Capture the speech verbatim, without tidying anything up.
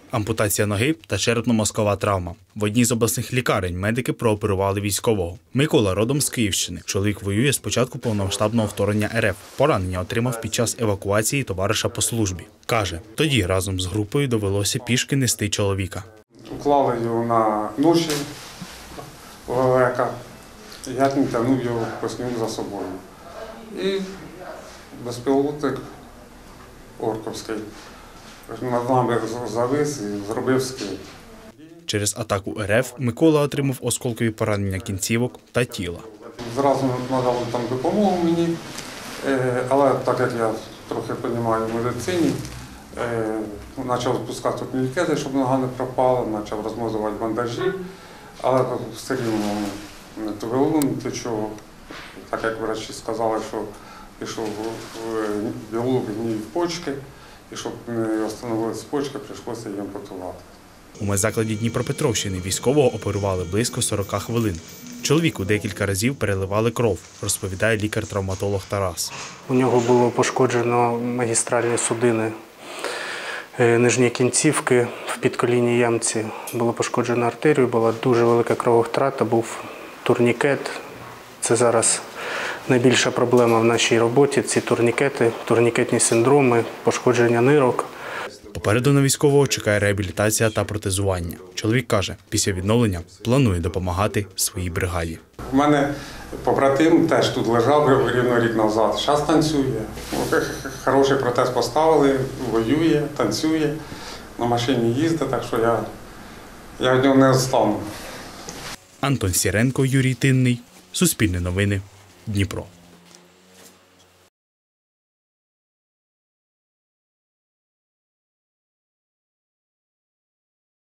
Ампутація ноги та черепно-мозкова травма. В одній з обласних лікарень медики прооперували військового. Микола родом з Київщини. Чоловік воює з початку повномасштабного вторгнення РФ. Поранення отримав під час евакуації товариша по службі. Каже, тоді разом з групою довелося пішки нести чоловіка. Уклали його на ноші лелека, я не тягнув його по снігу за собою. І безпілотник орковський над нами завис і зробив скид. Через атаку РФ Микола отримав осколкові поранення кінцівок та тіла. Зразу надали там допомогу мені, але так як я трохи розумію в медицині, почав спускати турнікети, щоб нога не пропала, почав розмазувати бандажі, але все рівно не довело до чого. Так як врачі сказали, що пішов білок гній в почки, і щоб не встановилися почки, прийшлося їм ампутувати. У медзакладі Дніпропетровщини військового оперували близько сорока хвилин. Чоловіку декілька разів переливали кров, розповідає лікар-травматолог Тарас. У нього було пошкоджено магістральні судини нижньої кінцівки, в підколінній ямці було пошкоджено артерію, була дуже велика крововтрата, був турнікет. Це зараз найбільша проблема в нашій роботі – ці турнікети, турнікетні синдроми, пошкодження нирок. Попереду на військового чекає реабілітація та протезування. Чоловік каже, після відновлення планує допомагати своїй бригаді. У мене побратим теж тут лежав рівно рік назад, зараз танцює. Хороший протез поставили, воює, танцює, на машині їздить, так що я, я від нього не відстану. Антон Сіренко, Юрій Тинний, Суспільне новини, Дніпро.